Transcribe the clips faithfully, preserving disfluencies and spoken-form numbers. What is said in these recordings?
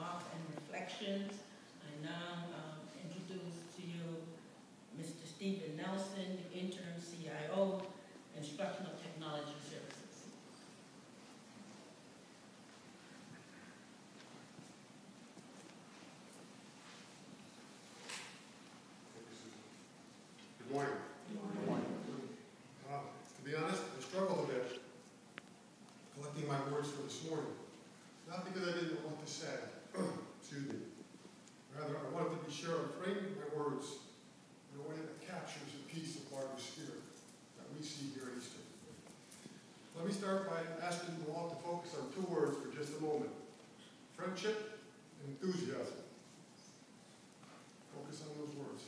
remarks and reflections. I now um, introduce to you Mister Stephen Nelson, the interim C I O, Instructional Technology Services. Good morning. Good morning. Uh, to be honest, I struggled a bit collecting my words for this morning. Not because I didn't know what to say, excuse me. Rather, I wanted to be sure I framed my words in a way that captures a piece of Barbara's spirit that we see here at Eastern. Let me start by asking you all to focus on two words for just a moment: friendship and enthusiasm. Focus on those words.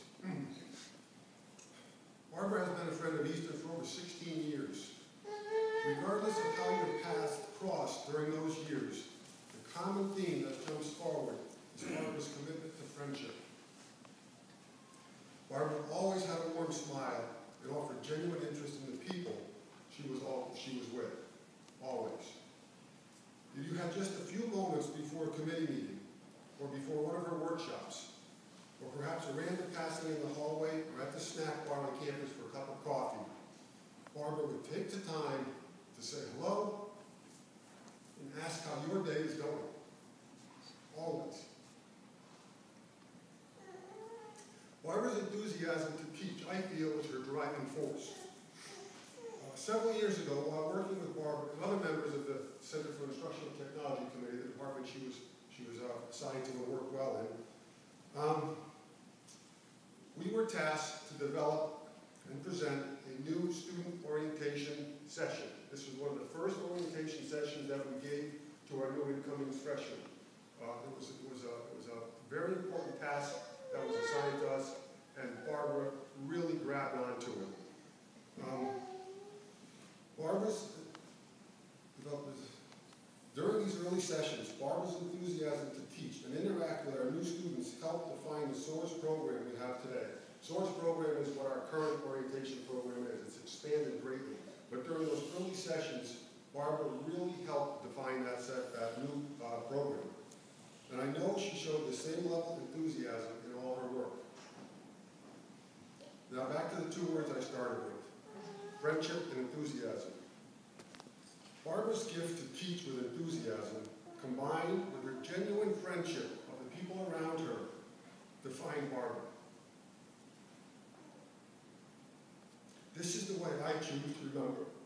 Barbara has been a friend of Eastern for over sixteen years. Regardless of how your paths crossed during those years, the common theme that jumps forward is Barbara's commitment to friendship. Barbara always had a warm smile and offered genuine interest in the people she was, all, she was with, always. If you had just a few moments before a committee meeting, or before one of her workshops, or perhaps a random passing in the hallway or at the snack bar on campus for a cup of coffee, Barbara would take the time to say hello and ask how your day is going. Always. Barbara's enthusiasm to teach, I feel, is her driving force. Uh, several years ago, while working with Barbara and other members of the Center for Instructional Technology Committee, the department she was, she was uh, assigned to and work well in, Um, we were tasked to develop and present a new student orientation session. This was one of the first orientation sessions that we gave to our new incoming freshmen. Uh, it, was, it, was a, it was a very important task that was assigned to us, and Barbara really grabbed onto it. Um, Barbara's During these early sessions, Barbara's enthusiasm to teach and interact with our new students helped define the SOARS program we have today. SOARS program is what our current orientation program is. It's expanded greatly. But during those early sessions, Barbara really helped define that, set, that new uh, program. And I know she showed the same level of enthusiasm in all her work. Now back to the two words I started with: friendship and enthusiasm. Barbara's gift to teach with enthusiasm, combined with her genuine friendship of the people around her, define Barbara. This is the way I choose to remember